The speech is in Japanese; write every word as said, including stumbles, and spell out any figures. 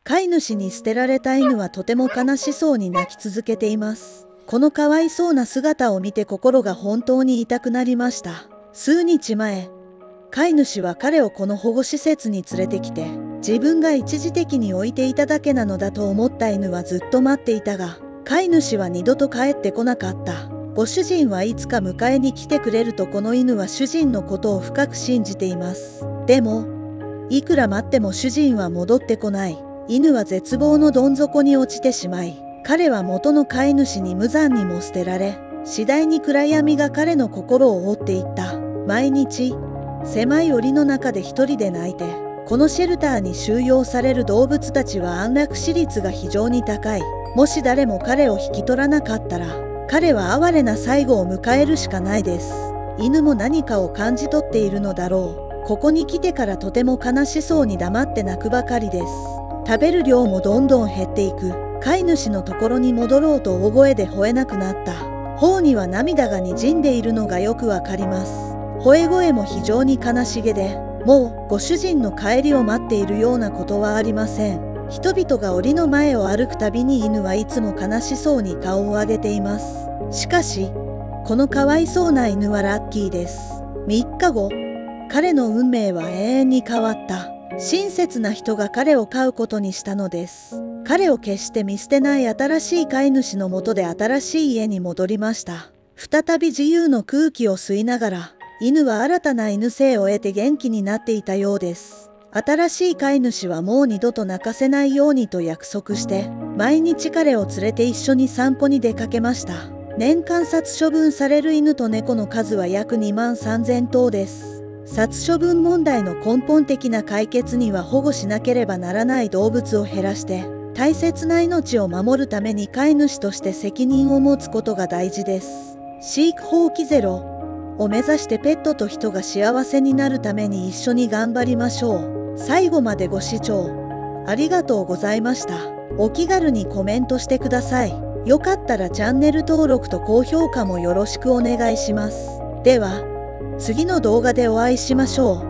飼い主に捨てられた犬はとても悲しそうに泣き続けています。このかわいそうな姿を見て心が本当に痛くなりました。数日前、飼い主は彼をこの保護施設に連れてきて、自分が一時的に置いていただけなのだと思った犬はずっと待っていたが、飼い主は二度と帰ってこなかった。ご主人はいつか迎えに来てくれるとこの犬は主人のことを深く信じています。でも、いくら待っても主人は戻ってこない。犬は絶望のどん底に落ちてしまい、彼は元の飼い主に無残にも捨てられ、次第に暗闇が彼の心を覆っていった。毎日、狭い檻の中で一人で泣いて、このシェルターに収容される動物たちは安楽死率が非常に高い。もし誰も彼を引き取らなかったら、彼は哀れな最後を迎えるしかないです。犬も何かを感じ取っているのだろう。ここに来てからとても悲しそうに黙って泣くばかりです。食べる量もどんどん減っていく。飼い主のところに戻ろうと大声で吠えなくなった。頬には涙がにじんでいるのがよくわかります。吠え声も非常に悲しげで、もうご主人の帰りを待っているようなことはありません。人々が檻の前を歩くたびに犬はいつも悲しそうに顔を上げています。しかし、このかわいそうな犬はラッキーです。みっかご、彼の運命は永遠に変わった。親切な人が彼を飼うことにしたのです。彼を決して見捨てない新しい飼い主のもとで新しい家に戻りました。再び自由の空気を吸いながら、犬は新たな犬生を得て元気になっていたようです。新しい飼い主はもう二度と泣かせないようにと約束して、毎日彼を連れて一緒に散歩に出かけました。年間殺処分される犬と猫の数は約にまんさんぜんとうです。殺処分問題の根本的な解決には保護しなければならない動物を減らして、大切な命を守るために飼い主として責任を持つことが大事です。飼育放棄ゼロを目指してペットと人が幸せになるために一緒に頑張りましょう。最後までご視聴ありがとうございました。お気軽にコメントしてください。よかったらチャンネル登録と高評価もよろしくお願いします。では、次の動画でお会いしましょう。